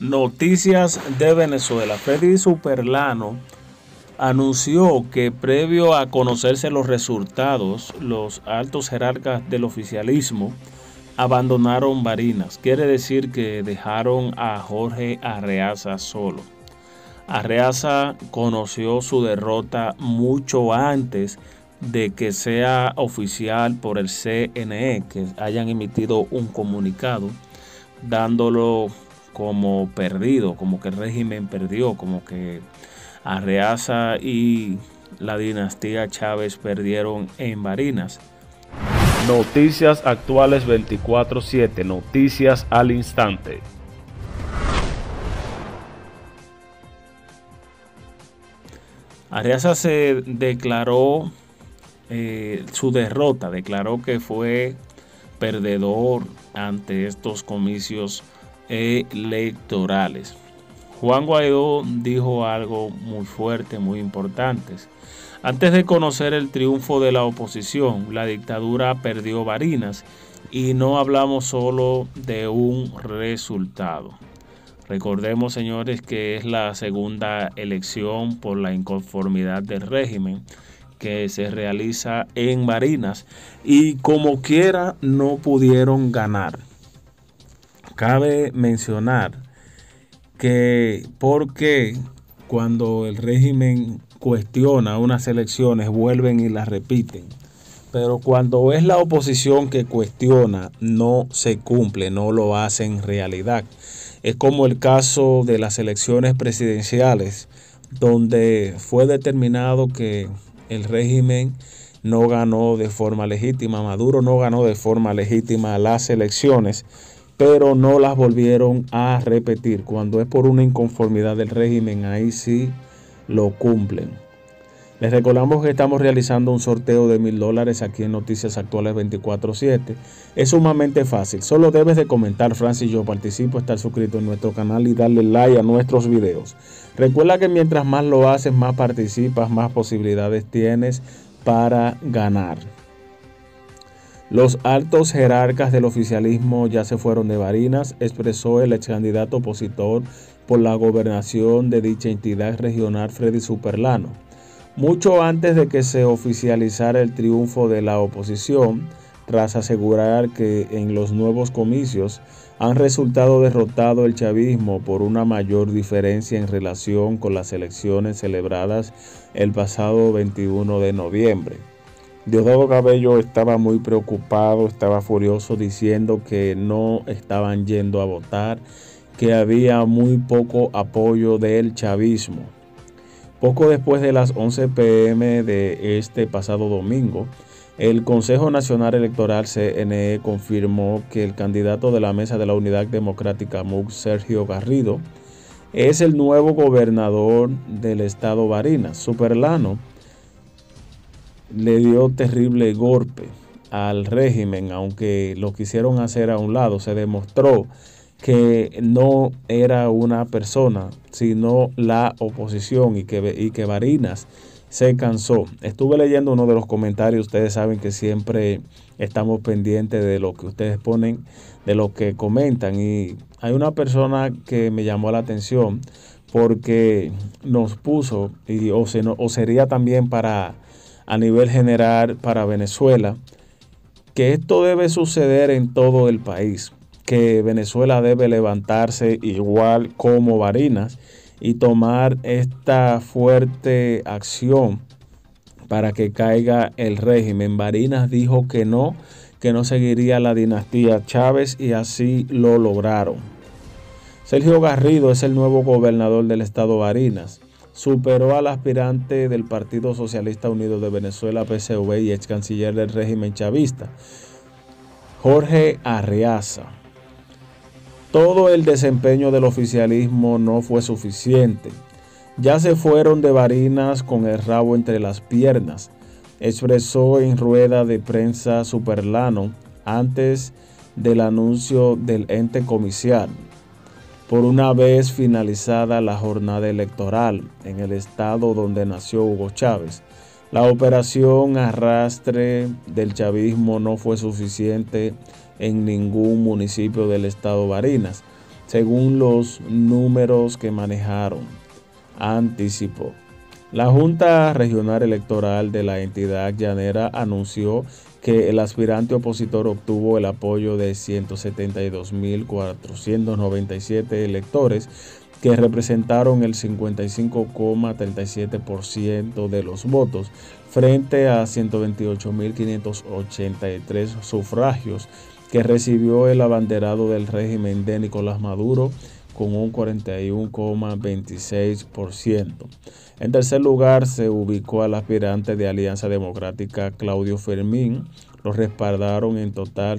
Noticias de Venezuela. Freddy Superlano anunció que previo a conocerse los resultados, los altos jerarcas del oficialismo abandonaron Barinas. Quiere decir que dejaron a Jorge Arreaza solo. Arreaza conoció su derrota mucho antes de que sea oficial por el CNE, que hayan emitido un comunicado dándolo como perdido, como que el régimen perdió, como que Arreaza y la dinastía Chávez perdieron en Barinas. Noticias actuales 24/7, noticias al instante. Arreaza se declaró su derrota, declaró que fue perdedor ante estos comicios electorales. Juan Guaidó dijo algo muy fuerte, muy importante. Antes de conocer el triunfo de la oposición, la dictadura perdió Barinas y no hablamos solo de un resultado. Recordemos, señores, que es la segunda elección por la inconformidad del régimen que se realiza en Barinas y como quiera no pudieron ganar. Cabe mencionar que porque cuando el régimen cuestiona unas elecciones vuelven y las repiten, pero cuando es la oposición que cuestiona no se cumple, no lo hacen realidad. Es como el caso de las elecciones presidenciales, donde fue determinado que el régimen no ganó de forma legítima, Maduro no ganó de forma legítima las elecciones, pero no las volvieron a repetir. Cuando es por una inconformidad del régimen, ahí sí lo cumplen. Les recordamos que estamos realizando un sorteo de $1000 aquí en Noticias Actuales 24/7. Es sumamente fácil. Solo debes de comentar, Francis, yo participo, estar suscrito en nuestro canal y darle like a nuestros videos. Recuerda que mientras más lo haces, más participas, más posibilidades tienes para ganar. Los altos jerarcas del oficialismo ya se fueron de Barinas, expresó el ex candidato opositor por la gobernación de dicha entidad regional, Freddy Superlano. Mucho antes de que se oficializara el triunfo de la oposición, tras asegurar que en los nuevos comicios han resultado derrotado el chavismo por una mayor diferencia en relación con las elecciones celebradas el pasado 21 de noviembre. Diosdado Cabello estaba muy preocupado, estaba furioso diciendo que no estaban yendo a votar, que había muy poco apoyo del chavismo. Poco después de las 11 p.m. de este pasado domingo, el Consejo Nacional Electoral CNE confirmó que el candidato de la Mesa de la Unidad Democrática MUC, Sergio Garrido, es el nuevo gobernador del estado Barinas. Superlano le dio terrible golpe al régimen, aunque lo quisieron hacer a un lado. Se demostró que no era una persona, sino la oposición y que Barinas se cansó. Estuve leyendo uno de los comentarios, ustedes saben que siempre estamos pendientes de lo que ustedes ponen, de lo que comentan, y hay una persona que me llamó la atención porque nos puso, o sería también para a nivel general para Venezuela, que esto debe suceder en todo el país, que Venezuela debe levantarse igual como Barinas y tomar esta fuerte acción para que caiga el régimen. Barinas dijo que no seguiría la dinastía Chávez y así lo lograron. Sergio Garrido es el nuevo gobernador del estado Barinas. Superó al aspirante del Partido Socialista Unido de Venezuela, PSV, y ex canciller del régimen chavista, Jorge Arreaza. Todo el desempeño del oficialismo no fue suficiente. Ya se fueron de Barinas con el rabo entre las piernas, expresó en rueda de prensa Superlano antes del anuncio del ente comicial. Por una vez finalizada la jornada electoral en el estado donde nació Hugo Chávez, la operación arrastre del chavismo no fue suficiente en ningún municipio del estado Barinas. según los números que manejaron, anticipó. La Junta Regional Electoral de la entidad llanera anunció que el aspirante opositor obtuvo el apoyo de 172.497 electores que representaron el 55,37% de los votos frente a 128.583 sufragios que recibió el abanderado del régimen de Nicolás Maduro con un 41,26%. En tercer lugar se ubicó al aspirante de Alianza Democrática Claudio Fermín. Lo respaldaron en total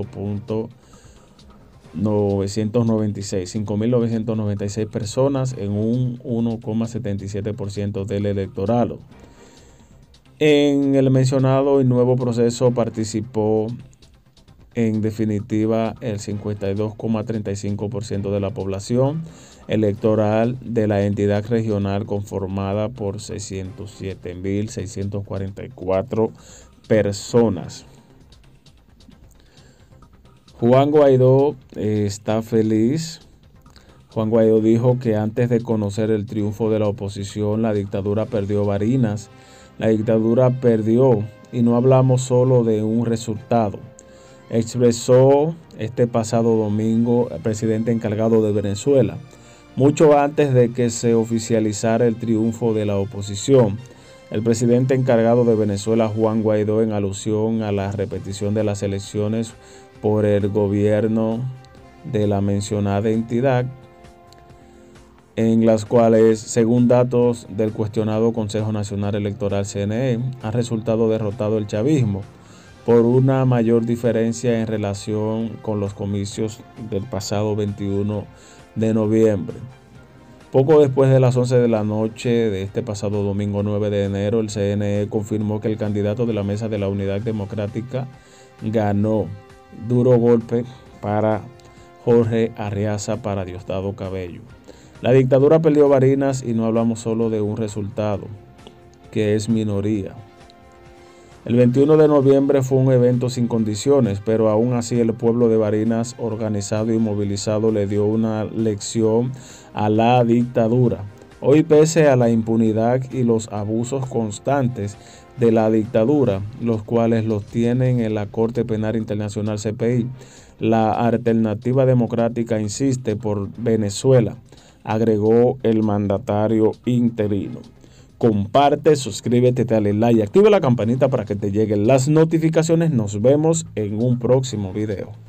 5.996 personas en un 1,77% del electorado. En el mencionado y nuevo proceso participó en definitiva el 52,35% de la población electoral de la entidad regional conformada por 607.644 personas. Juan Guaidó está feliz. Juan Guaidó dijo que antes de conocer el triunfo de la oposición, la dictadura perdió Barinas. La dictadura perdió y no hablamos solo de un resultado. Expresó este pasado domingo el presidente encargado de Venezuela, mucho antes de que se oficializara el triunfo de la oposición. El presidente encargado de Venezuela, Juan Guaidó, en alusión a la repetición de las elecciones por el gobierno de la mencionada entidad, en las cuales, según datos del cuestionado Consejo Nacional Electoral CNE, ha resultado derrotado el chavismo por una mayor diferencia en relación con los comicios del pasado 21 de noviembre. Poco después de las 11 de la noche de este pasado domingo 9 de enero, el CNE confirmó que el candidato de la Mesa de la Unidad Democrática ganó. Duro golpe para Jorge Arreaza para Diosdado Cabello. La dictadura perdió Barinas y no hablamos solo de un resultado, que es minoría. El 21 de noviembre fue un evento sin condiciones, pero aún así el pueblo de Barinas, organizado y movilizado, le dio una lección a la dictadura. Hoy, pese a la impunidad y los abusos constantes de la dictadura, los cuales los tienen en la Corte Penal Internacional CPI, la alternativa democrática insiste por Venezuela, agregó el mandatario interino. Comparte, suscríbete, dale like y activa la campanita para que te lleguen las notificaciones. Nos vemos en un próximo video.